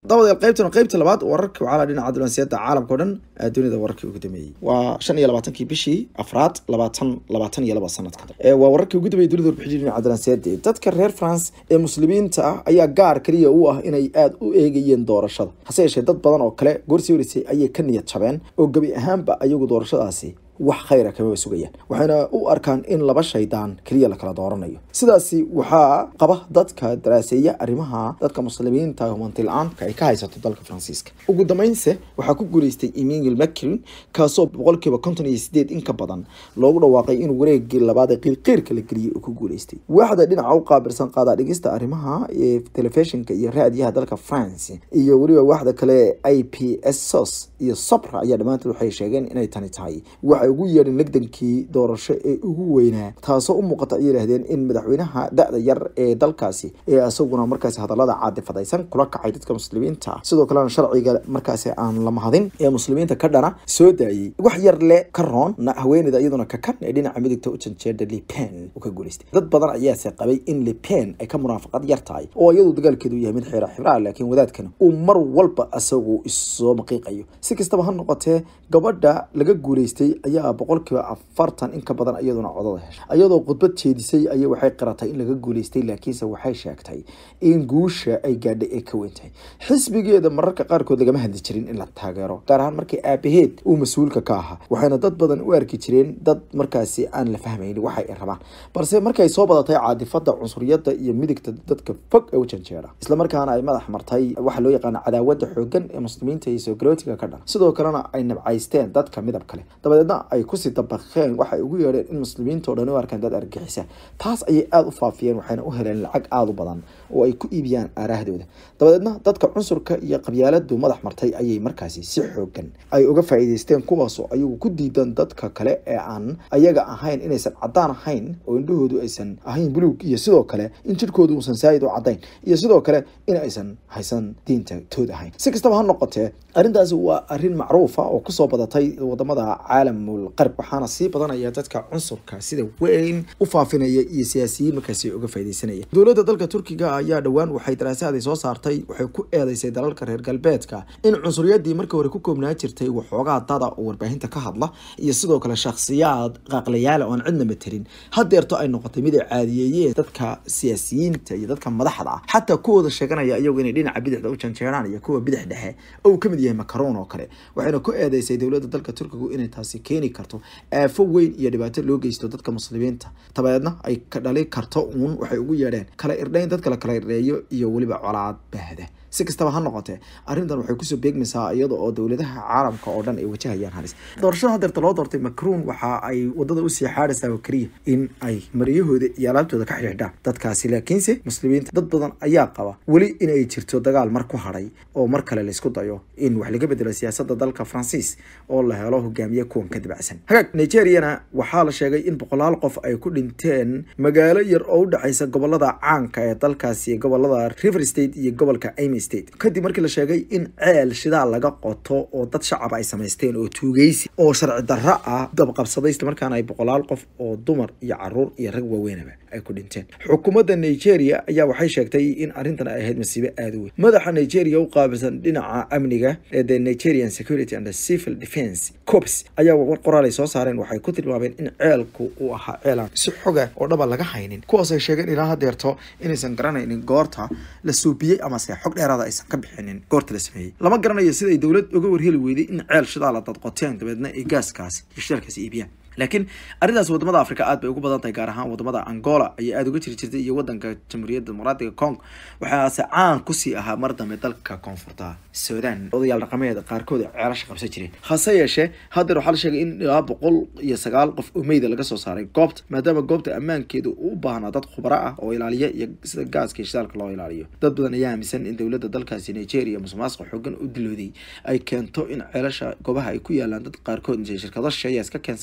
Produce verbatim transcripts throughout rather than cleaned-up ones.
dabada qaybtan qaybta labaad wararka waxaa la dhinaca diblomaasiyadda caalamka oo dhan dunida wararkii ugu dambeeyay waa shan iyo labaatankii bishii afraad labaatan labaatan iyo laba sanadka ee waa wararkii ugu dambeeyay dunida warbixinta dhinaca diblomaasiyadda dadka reer France ee muslimiinta ah ayaa gaar kaliya u ah inay aad u eegayeen doorashada hase yeeshee dad badan oo kale goorsi warisay ayay ka niyad jabeen oo gabi ahaanba ayagu doorashadaasi wax khayr ah kama sugayaan waxayna u arkaan in laba shaydaan kaliya la kala dooranayo sidaasi waxaa qaba dadka daraaseeya arrimaha dadka muslimiinta humantil aanka ay ka haysato dalka Faransiiska ugu dambeynse waxaa ku guuleystay Emmanuel Macron kaasoo boqolkiiba konton iyo sideed in ka badan loogu dhawaaqay in wareegii labaad ee qiirka la geliyay uu ku guuleystay waxda dhinaca u qaabilsan qaada dhigista arrimaha ee telefishinka iyo raadiyaha dalka France iyo waliba waxda kale I P S S O S iyo Sopra ayaa dhamaantood waxay sheegeen inay tani tahay ugu yeedhin legdankii doorasho ee ugu weynaa taasoo u muuqata ay yiraahdeen in madaxweynaha da'da yar ee dalkaasi ee asaguna markaas hadalada caadifadaysan kula kacay dadka muslimiinta sidoo kale sharciga markaas aan la mahadin ee muslimiinta ka dhana soo daayay wax yar le ka roon haweeneyda iyaduna ka kan ee dhinaca midigta u janjeeda Le Pen uu ka guuleystay dad badan ayaa se qabay in Le Pen ay ka munaafaqad yar tahay oo iyadu dagaalkeedu yahay mid xira xira laakiin wadaadkan uu mar walba asagu isoo maqiiqayo si kastaba ha noqotee gabadha laga guuleystay ayaa boqolkiiba afartan in ka badan iyaduna codada heshay ayadoo khudbad jeedisay ayay waxay qaratay in laga guuleystay laakiinse waxay sheegtay in guusha ay gaadhay ee ka weyntahay xisbigeeda mararka qaarkood lagama hadli jirin in la taageero gaar ahaan markii aabaheed uu mas-uulka ka ahaa waxayna dad badan u arki jireen dad markaasi aan la fahmaynin waxay rabaan balse markay soo badatay caadifada cunsuriyadda iyo midigta dadka fog ee u janjeera isla markaana ay madax martay waxa loo yaqaan cadaawada xoogan ee muslimiinta iyo soogalotiga ka dhan sidoo kalena ay nabcaysteen dadka midab kale dabadeedna ay ku si dabaqeen waxay ugu yeedheen in muslimiinta oo dhan u arkaan dad argixisa taas ayay aad u faafiyeen waxayna u heleen lacag aad u badan oo ay ku iibiyaan aaraahdooda dabadeedna dadka cunsurka iyo qabyaaladu madax martay ayay markaasi si xoogan ay uga faa'iideysteen kuwaasoo ayagu ku diidan dadka kale ee aan ayaga ahayn inaysan cadaan ahayn oo indhahoodu aysan ahayn buluug iyo sidoo kale in jirkoodu uusan saayid u cadayn iyo sidoo kale in aysan haysan diinta tood ahayn si kastaba ha noqotee arrintaasi waa arrin macruufa oo kusoo badatay wadamada caalamul qarb waxaana sii badanaya dadka cunsurka sida weyn u faafinaya iyo siyaasiyiin markaasi uga faa'iideysanaya dowladda dalka Turkiga ayaa dhawaan waxay daraasaad soo saartay waxay ku eedeysay dalalka reer galbeedka in cunsuriyadii markii hore ku koobnaa jirtay waxoogaa dada oo warbaahinta ka hadla iyo sidoo kale shakhsiyaad qaqlayaal oo aan cidna materin hadeerto ay noqotay mid ay caadiyeeyeen dadka siyaasiyiinta iyo dadka madaxda ah xataa kuwooda sheeganaya iyagu inay dhinaca bidixda u janjeeraan iyo kuwa bidix dhexe oo kamid yahay Macron oo kale waxayna ku eedeysay dowladda dalka Turkiga inay taasi keeni karto aafo weyn iyo dhibaato loo geysto dadka muslimiinta tabaadna ay ka dhali karto uun waxay ugu yeedheen kala irdhayn dadka la kala irdheeyo iyo waliba colaad baahda si kastaba ha noqotee arrintan waxay kusoo beegmaysaa iyada oo dowladaha caalamka oo dhan ay wajahayaan halis doorashada hadeerta loo doortay Macron waxa ay wadada u sii xaadhaysaa oo kaliya in ay mariyahooda iyo alaabtooda ka xidhiidhaan dadkaasi laakiinse muslimiinta dad badan ayaa qaba weli in ay jirto dagaal mar ku hadhay oo mar kale la isku dayo in wax laga bedelo siyaasadda dalka Faransiis oo la helo hogaamiye kuwan ka dibacsan hagaag Nigeria waxaa la sheegay in boqolaal qof ay ku dhinteen magaalo yar oo u dhaxaysa gobolada caanka ee dalkaasi gobolada River State iyo gobolka Imo State kadib markii la sheegay in ceel shidaal laga qoto oo dad shacab ay sameysteen oo tuugeysi oo sharci darro ah dab qabsaday isla markaana ay boqolaal qof oo dumar iyo caruur iyo rag waaweynaba ay ku dhinteen xukuumadda Nigeria ayaa waxay sheegtay in arrintan ay ahayd masiibo aad u weyn madaxa Nigeria u qaabilsan dhinaca amniga ee the Nigerian Security and Civil Defense Corps ayaa war qoraal ay soo saareen waxay ku tilmaameen in ceelku uu ahaa ceelan si xoga oo dhaba laga haynin kuwaas ay sheegeen ilaa hadeerto inaysan garanaynin goorta la suubiyay ama se xog dheeraad aysan ka bixinin goorta la sameeyay lama garanayo sida ay dawlad uga warheli weyday in ceel shidaal dad qoteen dabeedna ay gaaskaas iyo shirkaas iibiyaan laakiin arrintaas wadamada Afrika aad bay ugu badan tahay gaar ahaan wadamada Angola ay aad uga jiri jirtay iyo wadanka Jamhuuriyadda Dimuqraadiga Congo waxaase caan ku sii ahaa mar dambe dalka koonfurta Suudaan odayaal dhaqameed qaarkood ceelasha qabsan jireen hase yeeshee haddana waxaa la sheegay in ilaa boqol iyo sagaal qof oo meyd laga soo saaray goobta maadaama goobta ammaankeedu u baahnaa dad khubaro ah oo ilaaliya iyo sida gaaska iyo shidaalka loo ilaaliyo dad badan ayaa aaminsan in dowladda dalkaasi Nigeria musuqmaasuq xooggan u dilooday ay keento in ceelasha goobaha ay ku yaalaan dad qaarkood inay shirkado shisheeye iska keensadaan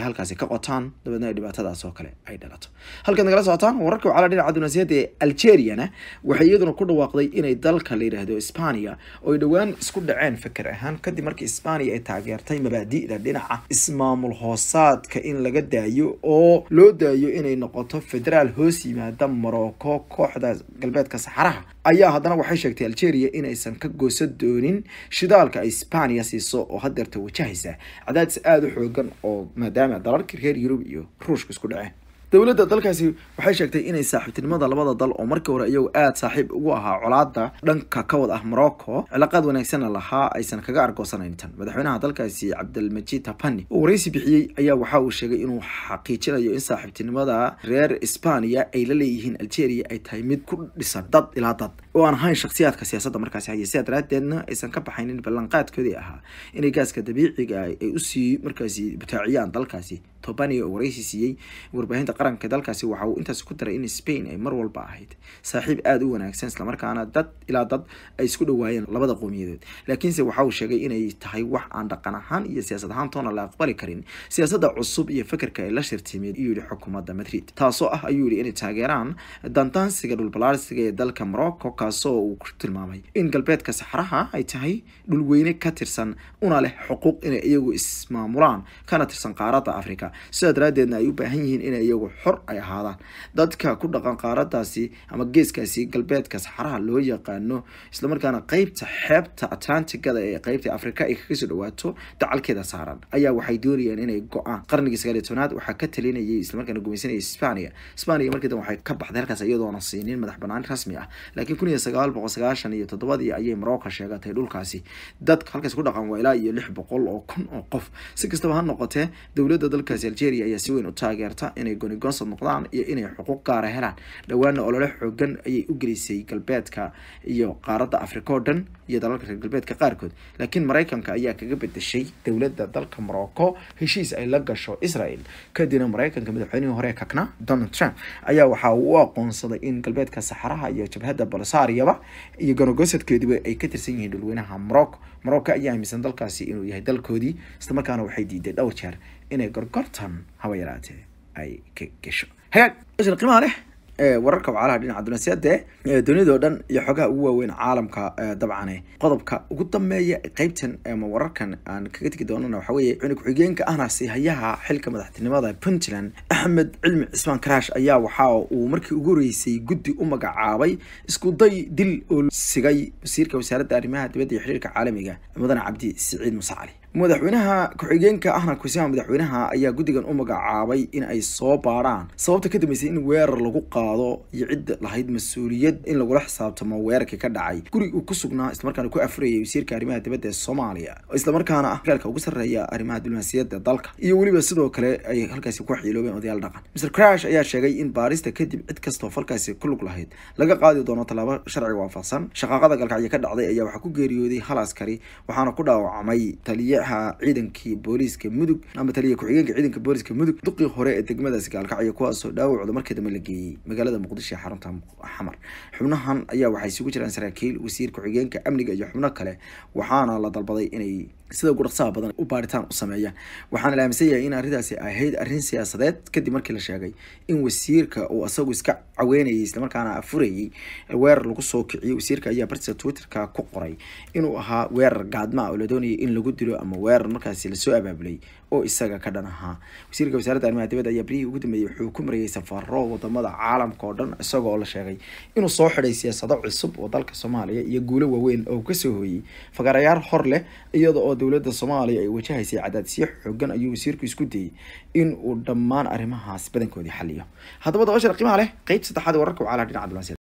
halkaasi ka qotaan dabadna ay dhibaatadaas oo kale ay dhalato halkan nagala socotaan wararka wacala dhinaca dunaasiyada ee Algeria waxay iyaduna ku dhawaaqday inay dalka la yiraahdo Hispania oo dhawaan isku dhaceen fikir ahaan kadib markii Hispania ay taageertay mabaadi'da dhinaca ismaamul hoosaadka in laga daayo oo loo daayo inay noqoto federaal hoos yimaada Morocco kooxda galbeedka Saxaraha ayaa haddana waxay sheegtay Algeria inaysan ka goosan doonin shidaalka Hispania siiso oo hadeerta wajahaysa cadaadis aad u xoogan oo maadaama dalalka reer Yurub iyo Ruushka isku dhaceen dawladda dalkaasi waxay sheegtay inay saaxiibtinimada labada dal oo markii hore iyagu aad saaxiib ugu ahaa colaadda dhanka ka wad ah Morocco cilaaqad wanaagsan lahaa aysan kaga argoosanayn tan madaxweynaha dalkaasi Abdelmajid Tebboune oo wareysi bixiyay ayaa waxa uu sheegay inuu xaqiijinayo in saaxiibtinimada reer Hispania ay la leeyihiin Algeria ay tahay mid ku dhisan dad ilaa dad oo aan ahayn shakhsiyaadka siyaasadda markaasi hayay si daraadeedna aysan ka baxaynin ballanqaadkoodii ahaa inay gaaska dabiiciga ay u sii markaasi bataaciyaan dalkaasi Tebboune oo wareysi siiyay warbaahinta qaranka dalkaasi waxa uu intaas ku daray in Spain ay mar walba ahayd saaxiib aad u wanaagsan isla markaana dad ilaa dad ay isku dhawaayeen labada qowmiyadood laakiinse waxa uu sheegay inay tahay wax aan dhaqan ahaan iyo siyaasad ahaan toona la aqbali karin siyaasadda cusub iyo fikirka ay la shirtimeed iyo xukuumadda Madrid taasoo ah ayuu yiri inay taageeraan dantaansiga dhul balaarsiga ee dalka Morocco kaasoo uu ku tilmaamay in galbeedka Saxaraha ay tahay dhul weyne ka tirsan una leh xuquuq inay iyagu ismaamulaan kana tirsan qaaradda Afrika sida daraadeedna ay u baahan yihiin inay iyagu xor ay ahaadaan dadka ku dhaqan qaaradaasi ama geeskaasi galbeedka Saxaraha loo yaqaano isla markaana qaybta xeebta Atlantic-da ee qaybta Afrika ay kaga soo dhawaato dacalkeeda saaran ayaa waxay doonayeen inay go'aan qarnigii sagaal iyo tobnaad waxa ka talinayay isla markaana gumaysanayay Hispania Hispania markii dan waxay ka baxday halkaas iyadoo aan siinin madax banaan rasmi ah laakiin kun iyo sagaal boqol sagaashan iyo toddoba ayay Morocco sheegatay dhulkaasi dadka halkaas ku dhaqan waa ilaa iyo lix boqol oo kun oo qof si kastaba ha noqotee dawladda dalkaasi Algeria ayaa si weyn u taageerta inay goonigoonsan noqdaan iyo inay xuquuq gaar ah helaan dhawaana olole xoogan ayay u gelisay galbeedka iyo qaaradda Afrika oo dhan iyo dalalka reer galbeedka qaarkood laakiin Mareykanka ayaa kaga bedeshay dawladda dalka Morocco heshiis ay la gasho Israel kadibna Mareykanka madaxweynihii hore kakna Donald Trump ayaa waxa uu aqoonsaday in galbeedka Saxaraha iyo jabhadda Polisario iyo goonigoonsadkeedu ay ka tirsan yihiin dhulweynaha Morocco Morocco ayaa aaminsan dalkaasi inuu yahay dalkoodii isla markaana waxay diiday dhowr jeer inay gorgortan haba yaraatee ay ka gasho hagaag isla qiimaha leh ee wararka wacalaha dhinaca dunaasiyada ee dunida oo dhan iyo xogaha ugu waaweyn caalamka dabcan qodobka ugu dambeeya qaybtan ama wararkan aan kaga tagi doonana waxa weeye cunug xigeenka ahna si hayaha xilka madaxtinimada Puntland Axmed Cilmi Cismaan Karash ayaa waxa uu markii ugu horeysay guddi u magacaabay isku day dil oo sigay wasiirka wasaaradda arrimaha dibadda iyo xiriirka caalamiga Mudane Cabdi Siciid Musacali madaxweynaha ku-xigeenka ahna kusiga madaxweynaha ayaa guddigan u magacaabay in ay soo baaraan sababta ka dambeysay in weerar lagu qaado iyo cid lahayd mas'uuliyad in lagu xisaabtamo weerarkii ka dhacay guri uu ku sugnaa isla markaana ku afreeyay wasiirka arrimaha dibadda ee Soomaaliya isla markaana ah galka ugu sareeya arrimaha diblomaasiyadda dalka iyo waliba sidoo kale ay halkaasi ku xiiloobeen odayaal dhaqan Mister Crash ayaa sheegay in baarista kadib cid kasta oo falkaasi ku lug lahayd laga qaadi doono talaabo sharci waafaqsan shaqaaqada galka ka dhacday ayaa waxa ku geeriyooday hal askari waxaana ku dhaawacmay taliye ciidankii booliska mudug ama taliye ku-xigeenka ciidanka booliska mudug duqii hore ee degmadaasi gaalkacyo kuwaasoo dhaawacooda markii dambe la geeyey magaalada muqdisho ee xarunta xamar xubnahan ayaa waxay isugu jiraan saraakiil wasiir ku-xigeenka amniga iyo xubno kale waxaana la dalbaday inay sida ugu dhaqsaha badan u baaritaan u sameeyaan waxaana la aaminsan yahay in arrintaasi ahayd arrin siyaasadeed kadib markii la sheegay in wasiirka uu asagu iska caweynayay isla markaana afurayay weerar lagu soo kiciyay wasiirka ayaa bartiisa Twitterka ku qoray inuu ahaa weerar gaadma oo la doonayay in lagu dilo ama weerar markaasi la soo abaabulay oo isaga ka dhan ahaa wasiirka wasaaradda arrimaha dibadda ayaa barihi ugu dambeeyay wuxuu ku marayay safarro wadamada caalamka oo dhan isagoo la sheegay inuu soo xidhay siyaasado cusub oo dalka Soomaaliya iyo guulo waaweyn oo ka soo hooyay fagarayaal hor leh iyada oo dawladda Soomaaliya ay wajahaysay cadaadisyo xooggan ayuu wasiirku isku dayay in uu dhammaan arrimahaas badankoodii xalliyo haddaba dabashar qiimaha leh qayb saddexaad wararka wacala dhinaca dunaasiyada